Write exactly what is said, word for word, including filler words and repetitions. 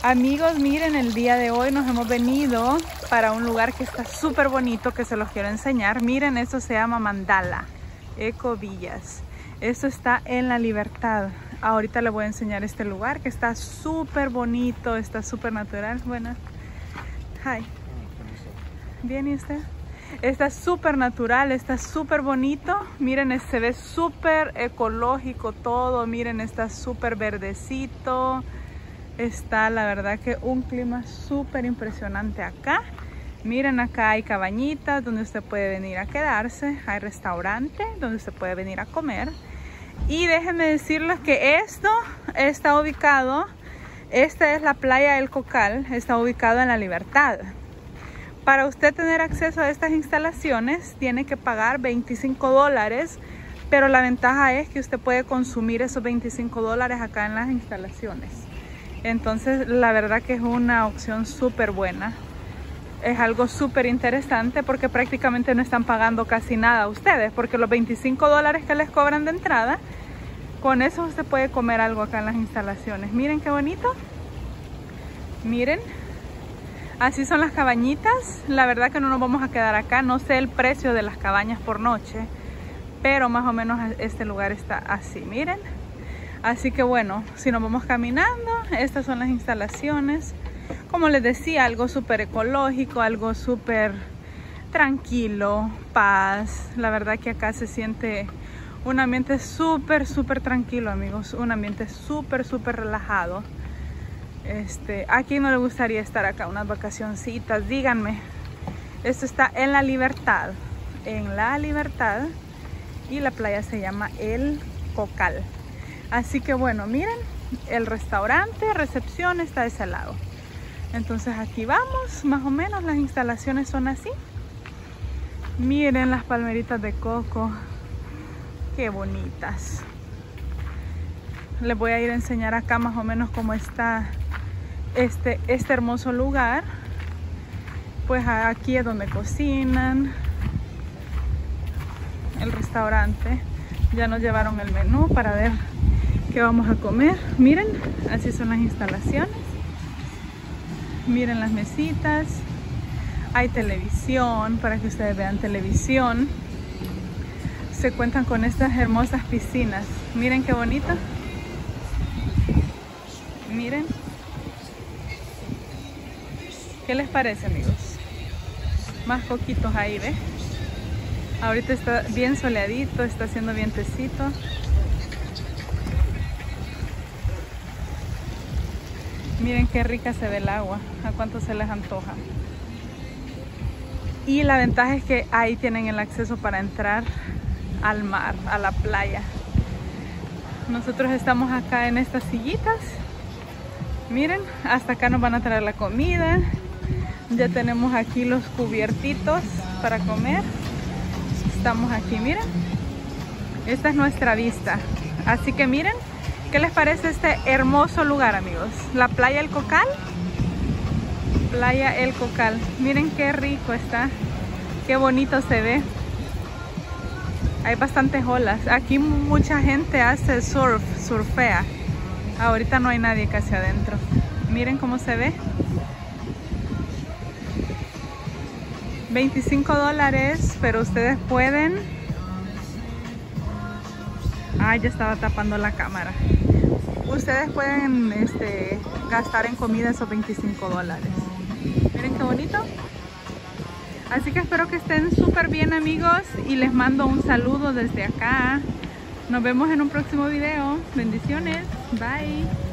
Amigos, miren, el día de hoy nos hemos venido para un lugar que está súper bonito, que se los quiero enseñar. Miren, esto se llama Mandala Eco Villas. Esto está en La Libertad. Ahorita les voy a enseñar este lugar que está súper bonito, está súper natural. Buenas. Hi. Bien, ¿y usted? Está súper natural, está súper bonito. Miren, se ve súper ecológico todo. Miren, está súper verdecito. Está, la verdad, que un clima súper impresionante acá. Miren, acá hay cabañitas donde usted puede venir a quedarse. Hay restaurante donde usted puede venir a comer. Y déjenme decirles que esto está ubicado, esta es la playa El Cocal, está ubicado en La Libertad. Para usted tener acceso a estas instalaciones tiene que pagar veinticinco dólares, pero la ventaja es que usted puede consumir esos veinticinco dólares acá en las instalaciones. Entonces la verdad que es una opción súper buena. Es algo súper interesante porque prácticamente no están pagando casi nada ustedes, porque los veinticinco dólares que les cobran de entrada, con eso usted puede comer algo acá en las instalaciones. Miren qué bonito. Miren, así son las cabañitas. La verdad que no nos vamos a quedar acá. No sé el precio de las cabañas por noche, pero más o menos este lugar está así, miren. Así que bueno, si nos vamos caminando, estas son las instalaciones. Como les decía, algo súper ecológico, algo súper tranquilo, paz. La verdad que acá se siente un ambiente súper, súper tranquilo, amigos. Un ambiente súper, súper relajado. Este, ¿a quién no le gustaría estar acá unas vacacioncitas? Díganme. Esto está en La Libertad. En La Libertad. Y la playa se llama El Cocal. Así que bueno, miren, el restaurante, recepción está de ese lado. Entonces aquí vamos, más o menos las instalaciones son así. Miren las palmeritas de coco, qué bonitas. Les voy a ir a enseñar acá más o menos cómo está este, este hermoso lugar. Pues aquí es donde cocinan. El restaurante, ya nos llevaron el menú para ver qué vamos a comer. Miren, así son las instalaciones. Miren las mesitas. Hay televisión para que ustedes vean televisión. Se cuentan con estas hermosas piscinas. Miren qué bonito. Miren. ¿Qué les parece, amigos? Más coquitos ahí, ¿ves? Ahorita está bien soleadito, está haciendo vientecito. Miren qué rica se ve el agua, a cuánto se les antoja. Y la ventaja es que ahí tienen el acceso para entrar al mar, a la playa. Nosotros estamos acá en estas sillitas. Miren, hasta acá nos van a traer la comida. Ya tenemos aquí los cubiertitos para comer. Estamos aquí, miren. Esta es nuestra vista. Así que miren. ¿Qué les parece este hermoso lugar, amigos? La playa El Cocal. Playa El Cocal. Miren qué rico está. Qué bonito se ve. Hay bastantes olas. Aquí mucha gente hace surf, surfea. Ahorita no hay nadie casi adentro. Miren cómo se ve. veinticinco dólares, pero ustedes pueden... Ay, ya estaba tapando la cámara. Ustedes pueden este, gastar en comida esos veinticinco dólares. Miren qué bonito. Así que espero que estén súper bien, amigos. Y les mando un saludo desde acá. Nos vemos en un próximo video. Bendiciones. Bye.